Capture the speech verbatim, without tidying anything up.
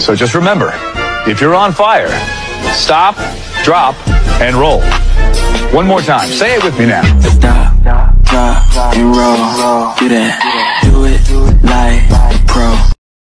So just remember, if you're on fire, stop, drop, and roll. One more time. Say it with me now. Stop, drop, and roll. Do that. Do it.